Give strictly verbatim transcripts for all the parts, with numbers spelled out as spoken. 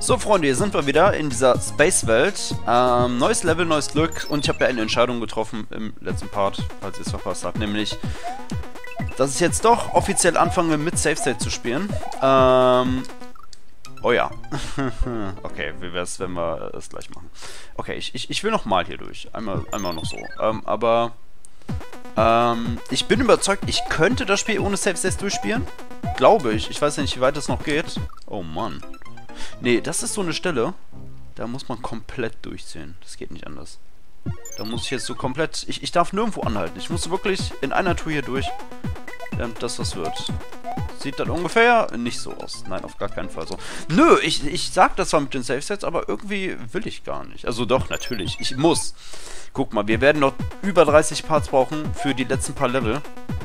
So, Freunde, hier sind wir wieder in dieser Space-Welt. Ähm, neues Level, neues Glück. Und ich habe ja eine Entscheidung getroffen im letzten Part, falls ihr es verpasst habt. Nämlich, dass ich jetzt doch offiziell anfange, mit Save State zu spielen. Ähm... Oh ja. Okay, wie wäre es, wenn wir es gleich machen? Okay, ich, ich, ich will nochmal hier durch. Einmal, einmal noch so. Ähm, aber... Ähm, ich bin überzeugt, ich könnte das Spiel ohne Save States durchspielen. Glaube ich. Ich weiß ja nicht, wie weit es noch geht. Oh Mann. Nee, das ist so eine Stelle, da muss man komplett durchziehen. Das geht nicht anders. Da muss ich jetzt so komplett... Ich, ich darf nirgendwo anhalten. Ich muss wirklich in einer Tour hier durch, damit das was wird. Sieht dann ungefähr nicht so aus. Nein, auf gar keinen Fall so. Nö, ich, ich sag das zwar mit den Save-Sets, aber irgendwie will ich gar nicht. Also doch, natürlich. Ich muss. Guck mal, wir werden noch über dreißig Parts brauchen für die letzten paar Level.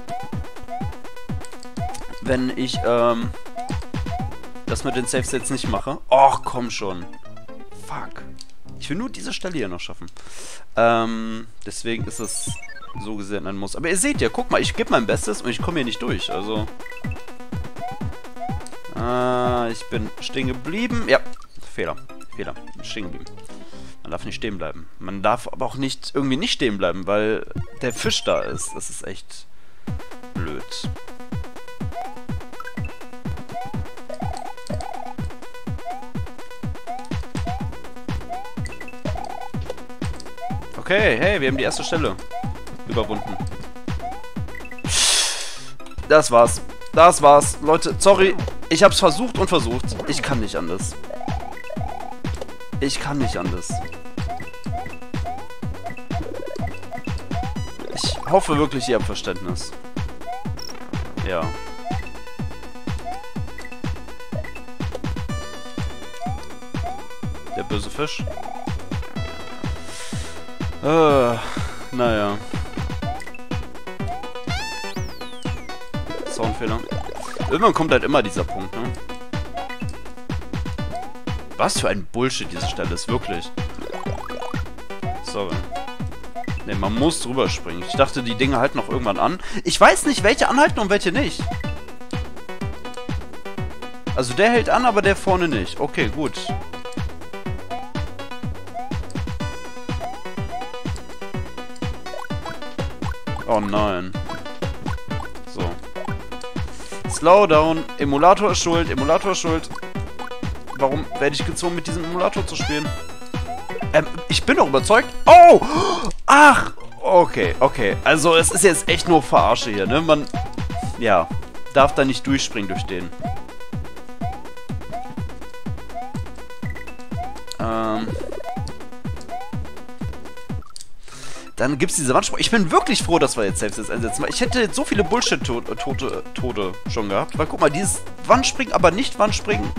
Wenn ich, ähm... das mit den Save-Sets nicht mache. Och, komm schon. Fuck. Ich will nur diese Stelle hier noch schaffen. Ähm, deswegen ist es so gesehen ein Muss. Aber ihr seht ja, guck mal, ich gebe mein Bestes und ich komme hier nicht durch. Also... Ah, ich bin stehen geblieben. Ja, Fehler. Fehler. Stehen geblieben. Man darf nicht stehen bleiben. Man darf aber auch nicht irgendwie nicht stehen bleiben, weil der Fisch da ist. Das ist echt blöd. Okay, hey, wir haben die erste Stelle überwunden. Das war's. Das war's. Leute, sorry. Ich hab's versucht und versucht. Ich kann nicht anders. Ich kann nicht anders. Ich hoffe wirklich, ihr habt Verständnis. Ja. Der böse Fisch. Äh, naja. Soundfehler. Irgendwann kommt halt immer dieser Punkt, ne? Was für ein Bullshit diese Stelle ist, wirklich. Sorry. Ne, man muss drüber springen. Ich dachte, die Dinge halten noch irgendwann an. Ich weiß nicht, welche anhalten und welche nicht. Also der hält an, aber der vorne nicht. Okay, gut. Oh nein. So. Slowdown. Emulator ist schuld. Emulator ist schuld. Warum werde ich gezwungen, mit diesem Emulator zu spielen? Ähm, ich bin doch überzeugt. Oh! Ach! Okay, okay. Also es ist jetzt echt nur Verarsche hier, ne? Man, ja, darf da nicht durchspringen durch den. Ähm... Dann gibt es diese Wandsprung. Ich bin wirklich froh, dass wir jetzt Save-Sets einsetzen. Weil ich hätte jetzt so viele Bullshit-Tote Tode schon gehabt. Weil guck mal, dieses Wandspringen, aber nicht Wandspringen.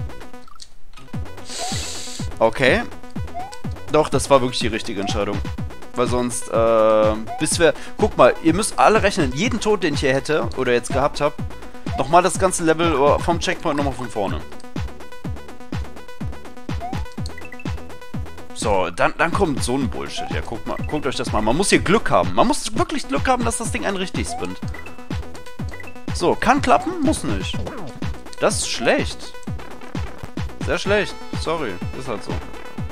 Okay. Doch, das war wirklich die richtige Entscheidung. Weil sonst, äh, bis wir... Guck mal, ihr müsst alle rechnen. Jeden Tod, den ich hier hätte, oder jetzt gehabt habe, nochmal das ganze Level vom Checkpoint nochmal von vorne. So, dann, dann kommt so ein Bullshit. Ja, guckt mal, guckt euch das mal. Man muss hier Glück haben. Man muss wirklich Glück haben, dass das Ding einen richtig spinnt. So, kann klappen, muss nicht. Das ist schlecht. Sehr schlecht. Sorry, ist halt so.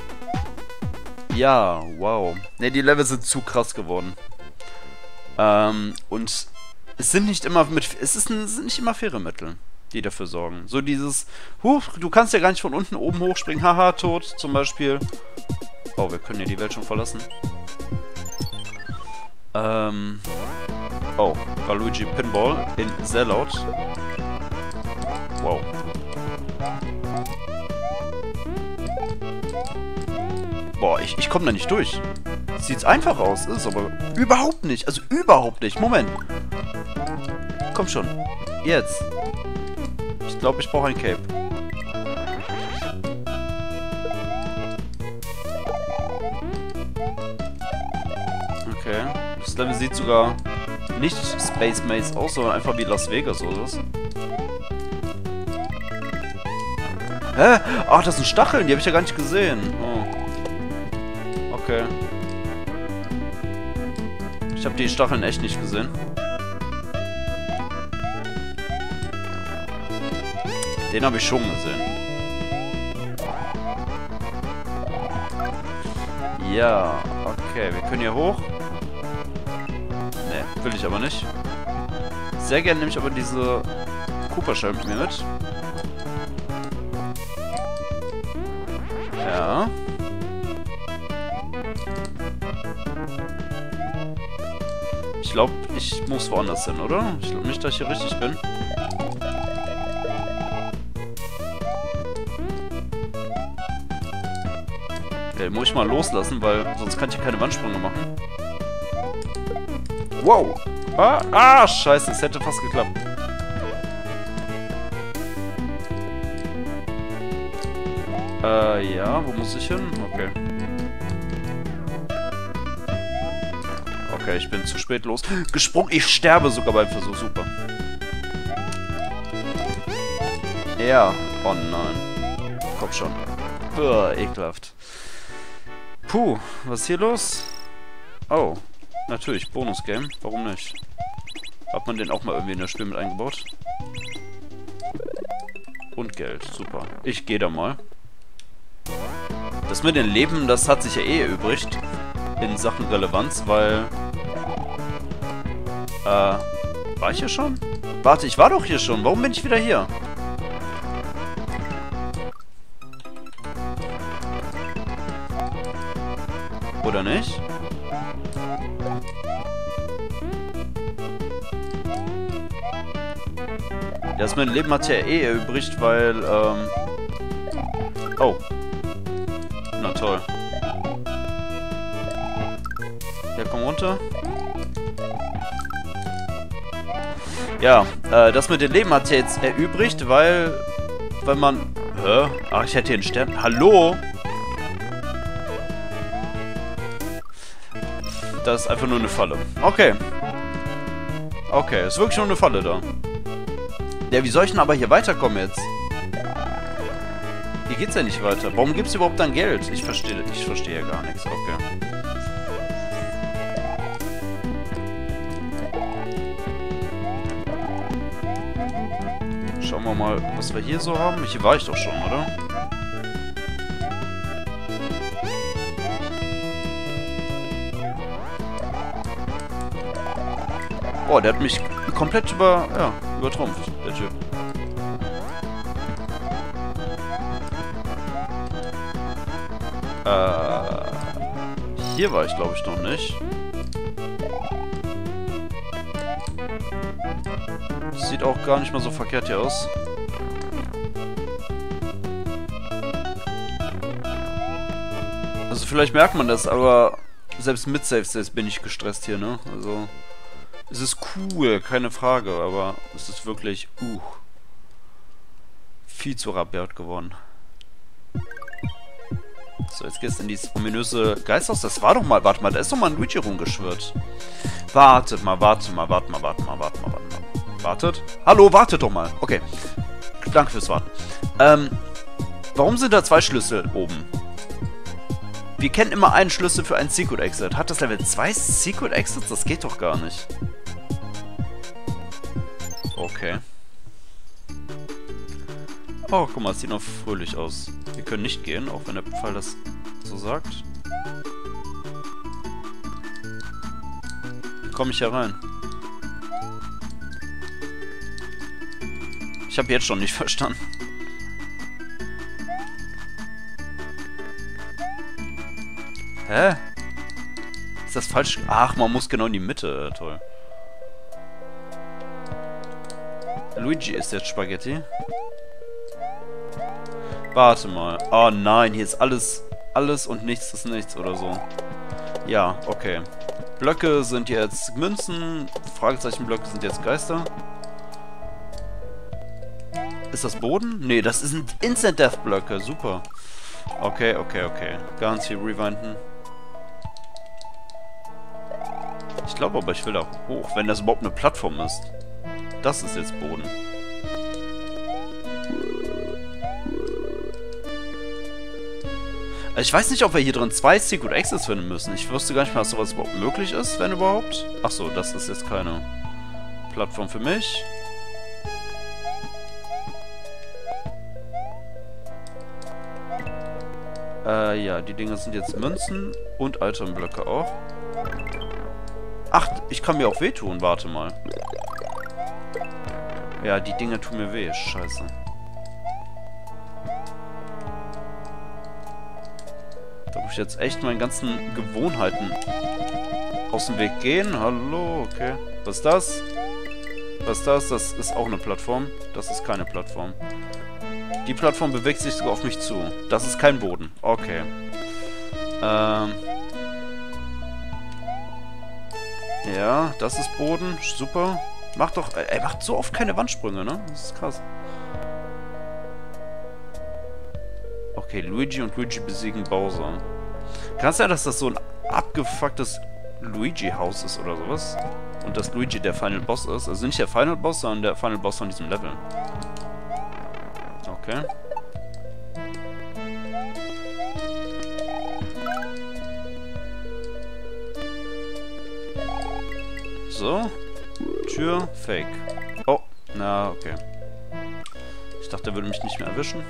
Ja, wow. Ne, die Level sind zu krass geworden. Ähm, und es sind nicht immer mit... Es ist ein, sind nicht immer faire Mittel, die dafür sorgen. So dieses... Huch, du kannst ja gar nicht von unten oben hochspringen. Haha, tot, zum Beispiel. Oh, wir können ja die Welt schon verlassen. Ähm... Oh, Waluigi Pinball in sehr laut. Wow. Boah, ich, ich komme da nicht durch. Sieht's einfach aus, ist aber überhaupt nicht. Also überhaupt nicht. Moment. Komm schon. Jetzt. Ich glaube, ich brauche ein Cape. Okay. Das Level sieht sogar nicht Space Maze aus, sondern einfach wie Las Vegas oder was? Hä? Ach, das sind Stacheln. Die habe ich ja gar nicht gesehen. Oh. Okay. Ich habe die Stacheln echt nicht gesehen. Den habe ich schon gesehen. Ja, okay. Wir können hier hoch. Ne, will ich aber nicht. Sehr gerne nehme ich aber diese Cooper-Shell mit mir mit. Ja. Ich glaube, ich muss woanders hin, oder? Ich glaube nicht, dass ich hier richtig bin. Okay, muss ich mal loslassen, weil sonst kann ich hier keine Wandsprünge machen. Wow! Ah, ah, scheiße, es hätte fast geklappt. Äh, ja, wo muss ich hin? Okay. Okay, ich bin zu spät los. Gesprungen, ich sterbe sogar beim Versuch, super. Ja, oh nein. Komm schon. Uah, ekelhaft. Puh, was ist hier los? Oh, natürlich, Bonus-Game. Warum nicht? Hat man den auch mal irgendwie in das Spiel mit eingebaut? Und Geld, super. Ich gehe da mal. Das mit den Leben, das hat sich ja eh erübrigt. In Sachen Relevanz, weil... Äh, war ich hier schon? Warte, ich war doch hier schon. Warum bin ich wieder hier? Oder nicht? Ja, das mein Leben hat ja eh erübrigt, weil, ähm... Oh. Na toll. Ja, komm runter. Ja, äh, das mit dem Leben hat ja jetzt erübrigt, weil... Weil man... Hä? Ach, ich hätte hier einen Stern. Hallo? Das ist einfach nur eine Falle. Okay. Okay, ist wirklich nur eine Falle da. Ja, wie soll ich denn aber hier weiterkommen jetzt? Hier geht's ja nicht weiter. Warum gibt's überhaupt dann Geld? Ich verstehe, ich verstehe gar nichts. Okay. Schauen wir mal, was wir hier so haben. Hier war ich doch schon, oder? Oh, der hat mich komplett über, ja, übertrumpft, der Typ. Äh, hier war ich, glaube ich, noch nicht. Sieht auch gar nicht mal so verkehrt hier aus. Also vielleicht merkt man das, aber selbst mit Save States bin ich gestresst hier, ne? Also... Es ist cool, keine Frage, aber es ist wirklich, uh, viel zu rabiat geworden. So, jetzt geht's in dieses ominöse Geisthaus. Das war doch mal, warte mal, da ist doch mal ein Luigi rumgeschwirrt. Wartet mal, wartet mal, wartet mal, wartet mal, wartet mal, wartet mal. Wartet? Hallo, wartet doch mal. Okay. Danke fürs Warten. Ähm, warum sind da zwei Schlüssel oben? Wir kennen immer einen Schlüssel für einen Secret Exit. Hat das Level zwei Secret Exits? Das geht doch gar nicht. Okay. Oh, guck mal, es sieht noch fröhlich aus. Wir können nicht gehen, auch wenn der Pfeil das so sagt. Wie komme ich hier rein? Ich habe jetzt schon nicht verstanden. Hä? Ist das falsch? Ach, man muss genau in die Mitte. Toll. Luigi isst jetzt Spaghetti. Warte mal. Oh nein, hier ist alles, alles und nichts ist nichts oder so. Ja, okay. Blöcke sind jetzt Münzen. Fragezeichenblöcke sind jetzt Geister. Ist das Boden? Nee, das sind Instant-Death-Blöcke. Super. Okay, okay, okay. Ganz viel rewinden. Ich glaube aber, ich will da hoch, wenn das überhaupt eine Plattform ist. Das ist jetzt Boden. Ich weiß nicht, ob wir hier drin zwei Secret Exits finden müssen. Ich wusste gar nicht mal, dass sowas überhaupt möglich ist, wenn überhaupt. Achso, das ist jetzt keine Plattform für mich. Äh, ja, die Dinge sind jetzt Münzen und Itemblöcke auch. Ach, ich kann mir auch wehtun, warte mal. Ja, die Dinge tun mir weh, scheiße. Da muss ich jetzt echt meinen ganzen Gewohnheiten aus dem Weg gehen. Hallo, okay. Was ist das? Was ist das? Das ist auch eine Plattform. Das ist keine Plattform. Die Plattform bewegt sich sogar auf mich zu. Das ist kein Boden. Okay. Ähm. Ja, das ist Boden. Super. Macht doch... Er macht so oft keine Wandsprünge, ne? Das ist krass. Okay, Luigi und Luigi besiegen Bowser. Kann es sein, dass das so ein abgefucktes Luigi-Haus ist oder sowas? Und dass Luigi der Final Boss ist? Also nicht der Final Boss, sondern der Final Boss von diesem Level. Okay. So. Tür, Fake. Oh, na, okay. Ich dachte, er würde mich nicht mehr erwischen.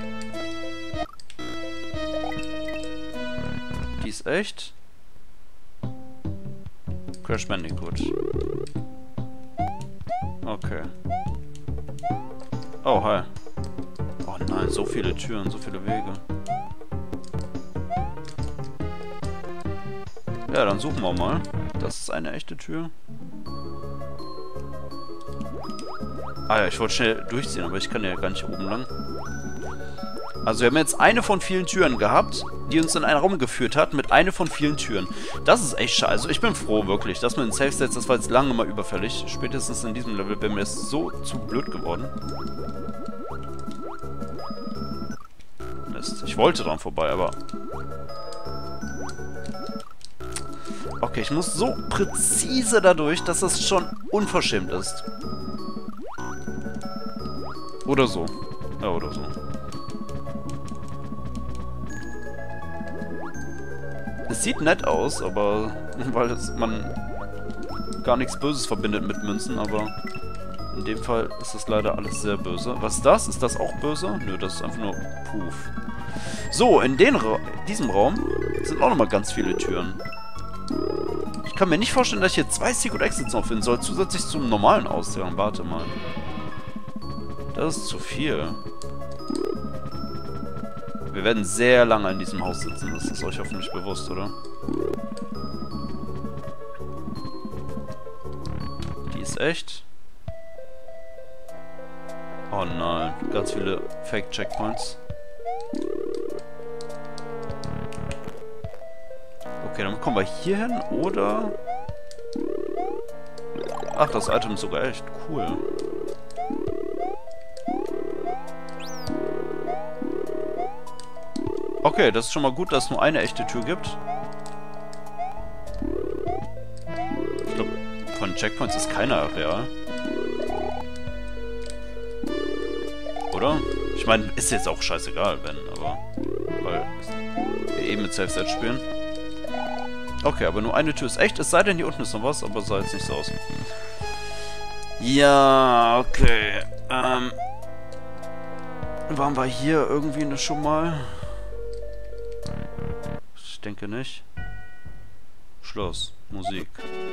Die ist echt. Crash Bandicoot. Okay. Oh, hi. Oh nein, so viele Türen, so viele Wege. Ja, dann suchen wir mal. Das ist eine echte Tür. Ah ja, ich wollte schnell durchziehen, aber ich kann ja gar nicht oben lang. Also wir haben jetzt eine von vielen Türen gehabt, die uns in einen Raum geführt hat, mit einer von vielen Türen. Das ist echt scheiße. Also ich bin froh, wirklich. Das mit den Safe States, das war jetzt lange mal überfällig. Spätestens in diesem Level wäre mir das so zu blöd geworden. Mist. Ich wollte dran vorbei, aber... Okay, ich muss so präzise dadurch, dass das schon unverschämt ist. Oder so. Ja, oder so. Es sieht nett aus, aber... Weil es, man gar nichts Böses verbindet mit Münzen, aber... In dem Fall ist das leider alles sehr böse. Was ist das? Ist das auch böse? Nö, das ist einfach nur Puff. So, in den Ra diesem Raum sind auch nochmal ganz viele Türen. Ich kann mir nicht vorstellen, dass ich hier zwei Secret Exits noch finden soll, zusätzlich zum normalen Ausgang. Warte mal. Das ist zu viel. Wir werden sehr lange in diesem Haus sitzen. Das ist euch hoffentlich bewusst, oder? Die ist echt. Oh nein. Ganz viele Fake-Checkpoints. Okay, dann kommen wir hier hin, oder... Ach, das Item ist sogar echt cool. Okay, das ist schon mal gut, dass es nur eine echte Tür gibt. Ich glaube, von Checkpoints ist keiner real. Oder? Ich meine, ist jetzt auch scheißegal, wenn, aber... Weil wir eben mit Safe-Set spielen. Okay, aber nur eine Tür ist echt, es sei denn, hier unten ist noch was, aber sah jetzt nicht so aus. Ja, okay. Ähm... Waren wir hier irgendwie ne schon mal? Ich denke nicht. Schluss. Musik.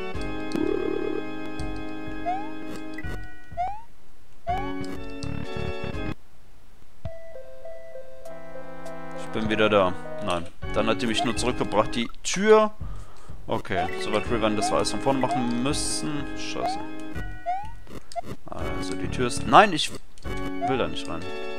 Ich bin wieder da. Nein. Dann hat die mich nur zurückgebracht. Die Tür. Okay. Soweit Riven, das wir alles von vorne machen müssen. Scheiße. Also die Tür ist... Nein, ich will da nicht rein.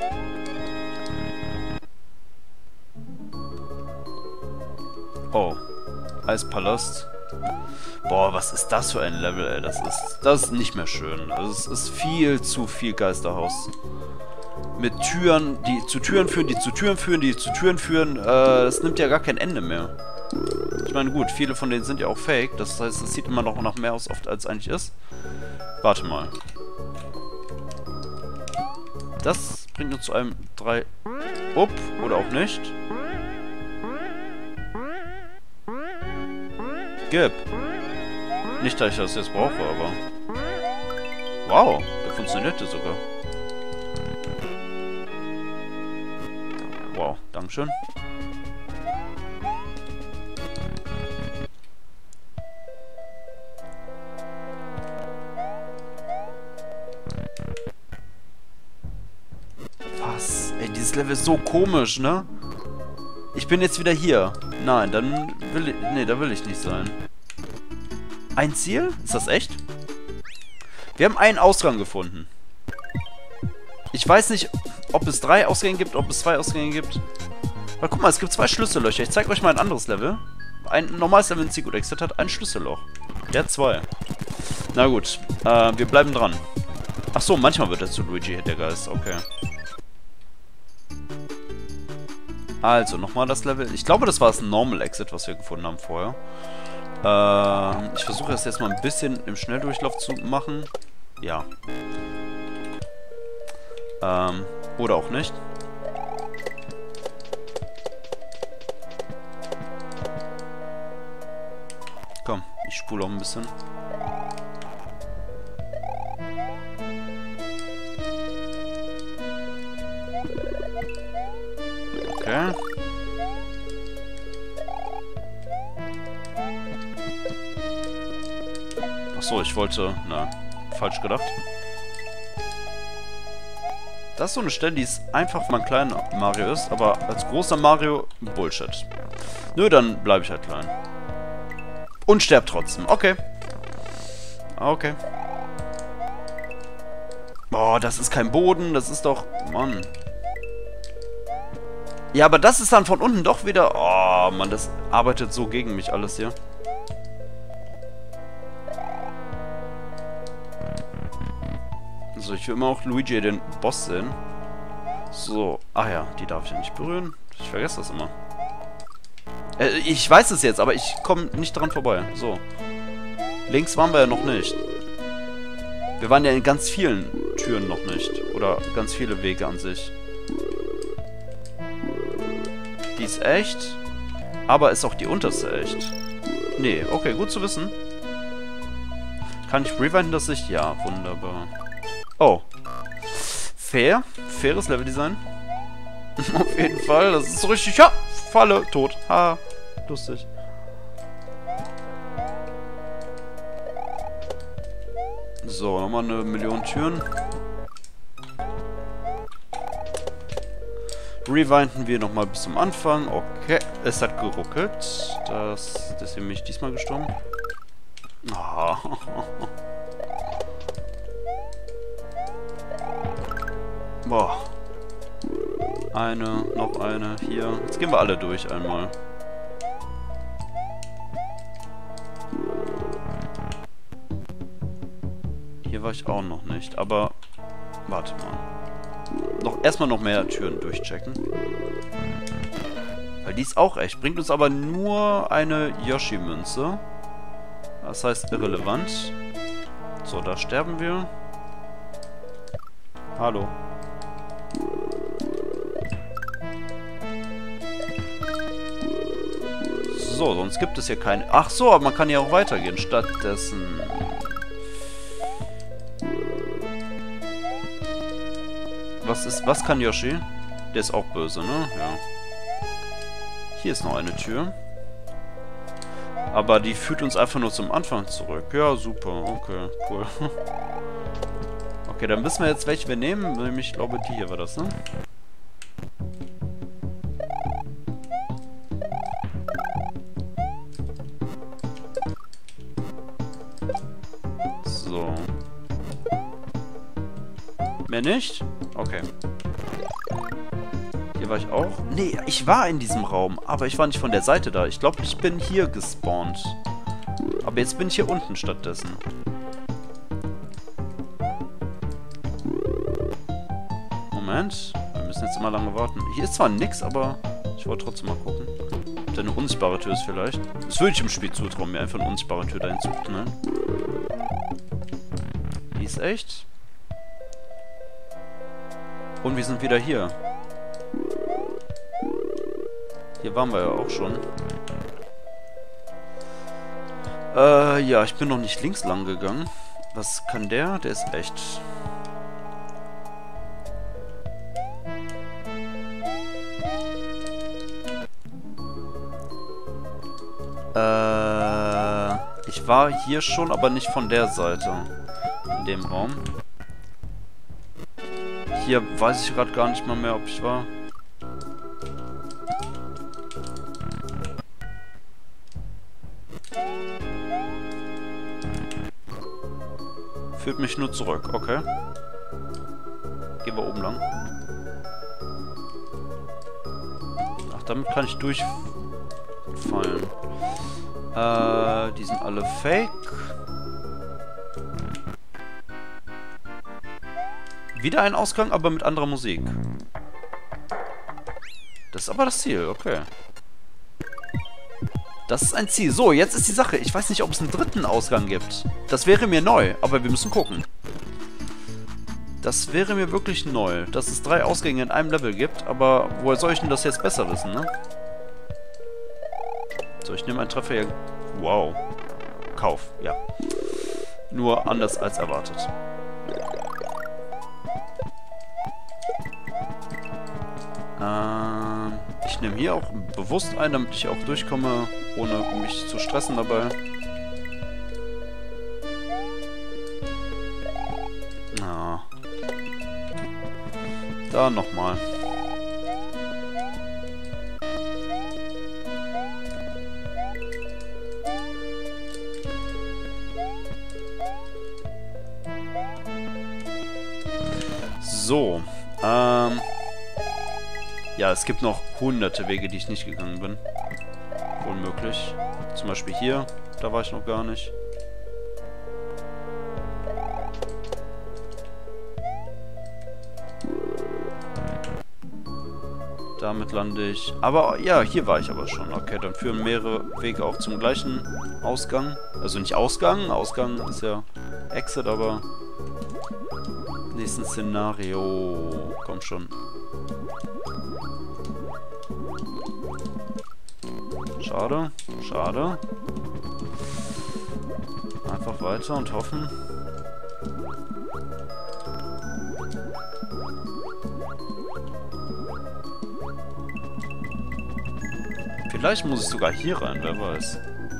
Oh. Eispalast. Boah, was ist das für ein Level, ey. Das ist, das ist nicht mehr schön. Also es ist viel zu viel Geisterhaus. Mit Türen, die zu Türen führen, die zu Türen führen, die zu Türen führen. Äh, das nimmt ja gar kein Ende mehr. Ich meine, gut, viele von denen sind ja auch fake. Das heißt, es sieht immer noch nach mehr aus, oft als eigentlich ist. Warte mal. Das bringt uns zu einem drei... Upp, oder auch nicht. Gib. Nicht, dass ich das jetzt brauche, aber... Wow, der funktionierte sogar. Wow, Dankeschön. das Level ist so komisch, ne? Ich bin jetzt wieder hier. Nein, dann will ich... Nee, da will ich nicht sein. Ein Ziel? Ist das echt? Wir haben einen Ausgang gefunden. Ich weiß nicht, ob es drei Ausgänge gibt, ob es zwei Ausgänge gibt. Aber guck mal, es gibt zwei Schlüssellöcher. Ich zeige euch mal ein anderes Level. Ein normales Level in Secret Exit hat ein Schlüsselloch. Der hat zwei. Na gut, äh, wir bleiben dran. Ach so, manchmal wird er zu Luigi, der Geist. Okay. Also, nochmal das Level. Ich glaube, das war das Normal Exit, was wir gefunden haben vorher. Ähm, ich versuche das jetzt mal ein bisschen im Schnelldurchlauf zu machen. Ja. Ähm, oder auch nicht. Komm, ich spule auch ein bisschen. Okay. Achso, ich wollte... Na, falsch gedacht. Das ist so eine Stelle, die ist einfach, wenn man kleiner Mario ist, aber als großer Mario Bullshit. Nö, dann bleibe ich halt klein. Und sterb trotzdem. Okay. Okay. Boah, das ist kein Boden, das ist doch... Mann. Ja, aber das ist dann von unten doch wieder... Oh, Mann, das arbeitet so gegen mich alles hier. So, ich will immer auch Luigi, den Boss, sehen. So, ach ja, die darf ich ja nicht berühren. Ich vergesse das immer. Äh, ich weiß es jetzt, aber ich komme nicht dran vorbei. So. Links waren wir ja noch nicht. Wir waren ja in ganz vielen Türen noch nicht. Oder ganz viele Wege an sich. Die ist echt. Aber ist auch die unterste echt? Nee, okay, gut zu wissen. Kann ich rewinden, dass ich... Ja, wunderbar. Oh. Fair. Faires Leveldesign. Auf jeden Fall. Das ist so richtig... Ja, Falle. Tot. Ha. Lustig. So, nochmal eine Million Türen. Rewinden wir nochmal bis zum Anfang. Okay. Es hat geruckelt. Das, deswegen bin ich diesmal gestorben. Ah. Boah. Eine, noch eine, hier. Jetzt gehen wir alle durch einmal. Hier war ich auch noch nicht, aber... Warte mal. Noch erstmal noch mehr Türen durchchecken. Weil die ist auch echt. Bringt uns aber nur eine Yoshi-Münze. Das heißt irrelevant. So, da sterben wir. Hallo. So, sonst gibt es hier keine... Ach so, aber man kann ja auch weitergehen. Stattdessen... Was ist... Was kann Yoshi? Der ist auch böse, ne? Ja. Hier ist noch eine Tür. Aber die führt uns einfach nur zum Anfang zurück. Ja, super. Okay, cool. Okay, dann wissen wir jetzt, welche wir nehmen. Nämlich, ich glaube, die hier war das, ne? So. Mehr nicht? Okay. Hier war ich auch. Nee, ich war in diesem Raum, aber ich war nicht von der Seite da. Ich glaube, ich bin hier gespawnt. Aber jetzt bin ich hier unten stattdessen. Moment. Wir müssen jetzt immer lange warten. Hier ist zwar nix, aber ich wollte trotzdem mal gucken. Ob da eine unsichtbare Tür ist vielleicht. Das würde ich im Spiel zutrauen, mir einfach eine unsichtbare Tür dahin zu knallen. Die ist echt. Und wir sind wieder hier. Hier waren wir ja auch schon. Äh, ja, ich bin noch nicht links lang gegangen. Was kann der? Der ist echt... Äh, ich war hier schon, aber nicht von der Seite. In dem Raum. Hier weiß ich gerade gar nicht mal mehr, ob ich war. Führt mich nur zurück. Okay. Gehen wir oben lang. Ach, damit kann ich durchfallen. Äh, die sind alle fake. Wieder ein Ausgang, aber mit anderer Musik. Das ist aber das Ziel, okay. Das ist ein Ziel. So, jetzt ist die Sache. Ich weiß nicht, ob es einen dritten Ausgang gibt. Das wäre mir neu, aber wir müssen gucken. Das wäre mir wirklich neu, dass es drei Ausgänge in einem Level gibt, aber woher soll ich denn das jetzt besser wissen, ne? So, ich nehme einen Treffer hier. Wow. Kauf, ja. Nur anders als erwartet. Ähm, ich nehme hier auch bewusst ein, damit ich auch durchkomme, ohne mich zu stressen dabei. Na. Da nochmal. So. Ähm. Ja, es gibt noch hunderte Wege, die ich nicht gegangen bin. Unmöglich. Zum Beispiel hier. Da war ich noch gar nicht. Damit lande ich. Aber ja, hier war ich aber schon. Okay, dann führen mehrere Wege auch zum gleichen Ausgang. Also nicht Ausgang. Ausgang ist ja Exit, aber... Nächsten Szenario. Komm schon. Schade. Schade. Einfach weiter und hoffen. Vielleicht muss ich sogar hier rein, wer weiß.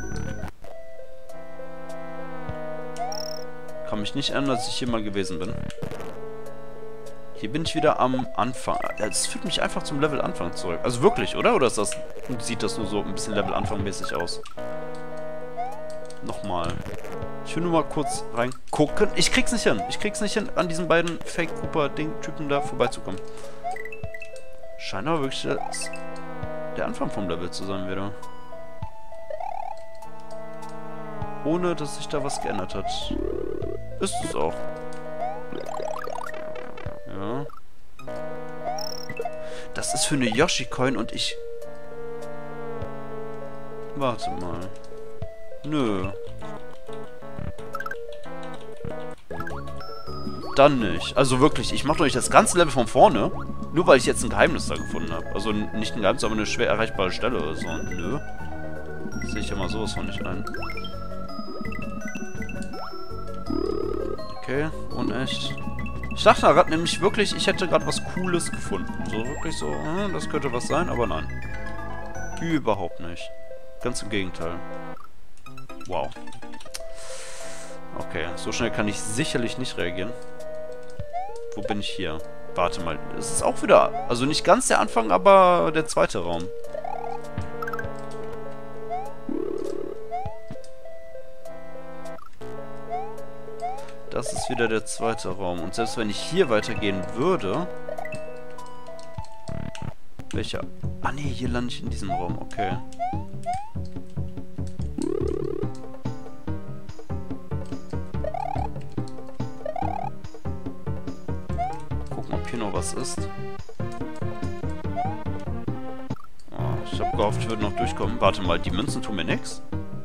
Kann mich nicht erinnern, dass ich hier mal gewesen bin. Hier bin ich wieder am Anfang. Das führt mich einfach zum Level Anfang zurück. Also wirklich, oder? Oder ist das, sieht das nur so ein bisschen Level Anfang mäßig aus? Nochmal. Ich will nur mal kurz reingucken. Ich krieg's nicht hin. Ich krieg's nicht hin, an diesen beiden Fake-Cooper-Ding-Typen da vorbeizukommen. Scheint aber wirklich das, der Anfang vom Level zu sein wieder. Ohne, dass sich da was geändert hat. Ist es auch. Ja. Das ist für eine Yoshi-Coin und ich... Warte mal. Nö. Dann nicht. Also wirklich, ich mache doch nicht das ganze Level von vorne, nur weil ich jetzt ein Geheimnis da gefunden habe. Also nicht ein Geheimnis, aber eine schwer erreichbare Stelle oder so. Nö. Das sehe ich ja mal sowas von nicht ein. Okay, unecht. Ich dachte gerade nämlich wirklich, ich hätte gerade was Cooles gefunden. So wirklich so, hm, das könnte was sein, aber nein. Überhaupt nicht. Ganz im Gegenteil. Wow. Okay, so schnell kann ich sicherlich nicht reagieren. Wo bin ich hier? Warte mal, es ist auch wieder... Also nicht ganz der Anfang, aber der zweite Raum. Das ist wieder der zweite Raum. Und selbst wenn ich hier weitergehen würde... Welcher? Ah nee, hier lande ich in diesem Raum. Okay. Gucken, ob hier noch was ist. Oh, ich habe gehofft, ich würde noch durchkommen. Warte mal, die Münzen tun mir nichts.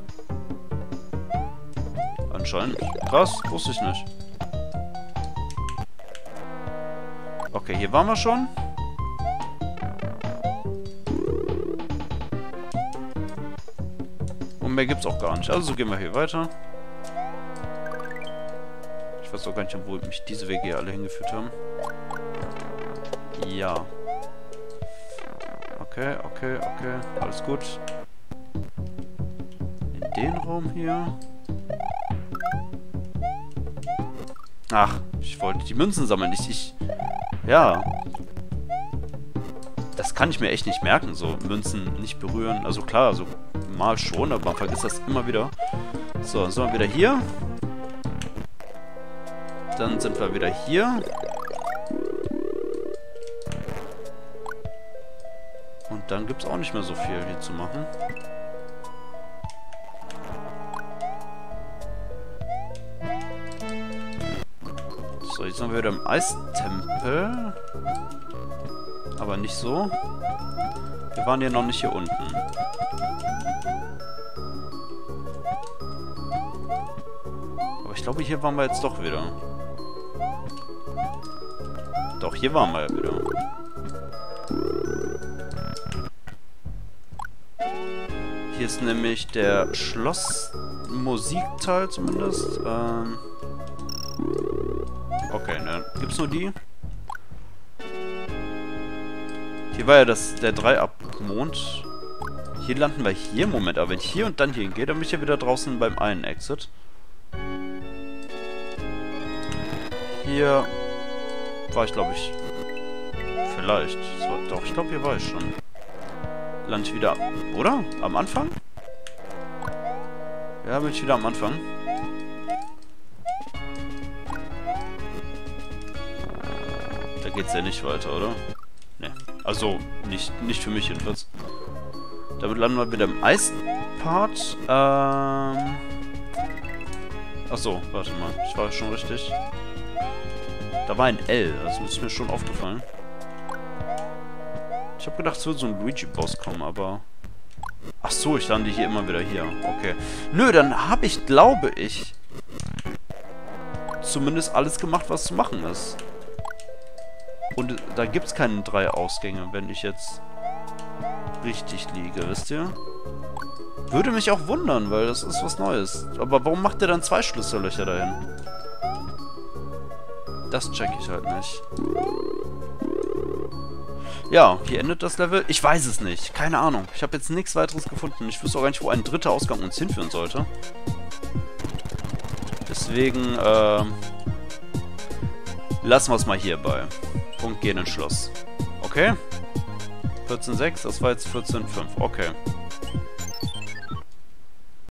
Anscheinend. Krass, wusste ich nicht. Okay, hier waren wir schon. Und mehr gibt's auch gar nicht. Also gehen wir hier weiter. Ich weiß auch gar nicht, wo mich diese Wege hier alle hingeführt haben. Ja. Okay, okay, okay. Alles gut. In den Raum hier. Ach, ich wollte die Münzen sammeln. Ich, ich... Ja. Das kann ich mir echt nicht merken, so Münzen nicht berühren. Also klar, also mal schon, aber man vergisst das immer wieder. So, dann sind wir wieder hier. Dann sind wir wieder hier. Und dann gibt es auch nicht mehr so viel hier zu machen. So, jetzt sind wir wieder im Eistempel. Aber nicht so. Wir waren ja noch nicht hier unten. Aber ich glaube, hier waren wir jetzt doch wieder. Doch, hier waren wir ja wieder. Hier ist nämlich der Schlossmusikteil zumindest. Ähm okay, ne? Gibt's nur die? Hier war ja das, der Drei-Ab-Mond. Hier landen wir hier. Moment, aber wenn ich hier und dann hier hingehe, dann bin ich ja wieder draußen beim einen Exit. Hier war ich, glaube ich... Vielleicht. War, doch, ich glaube, hier war ich schon. Lande ich wieder... Oder? Am Anfang? Ja, bin ich wieder am Anfang. Da geht's ja nicht weiter, oder? Ne. Also, nicht, nicht für mich jedenfalls. Damit landen wir wieder im Eispart. Ähm... Achso, warte mal. Ich war schon richtig. Da war ein L. Das ist mir schon aufgefallen. Ich habe gedacht, es wird so ein Luigi-Boss kommen, aber... Ach so, ich lande hier immer wieder hier. Okay. Nö, dann habe ich, glaube ich, zumindest alles gemacht, was zu machen ist. Und da gibt es keine drei Ausgänge, wenn ich jetzt richtig liege, wisst ihr? Würde mich auch wundern, weil das ist was Neues. Aber warum macht der dann zwei Schlüssellöcher dahin? Das check ich halt nicht. Ja, hier endet das Level. Ich weiß es nicht. Keine Ahnung. Ich habe jetzt nichts weiteres gefunden. Ich wüsste auch gar nicht, wo ein dritter Ausgang uns hinführen sollte. Deswegen, äh, lassen wir es mal hierbei. Punkt gehen ins Schloss. Okay? vierzehn Komma sechs, das war jetzt vierzehn Komma fünf. Okay.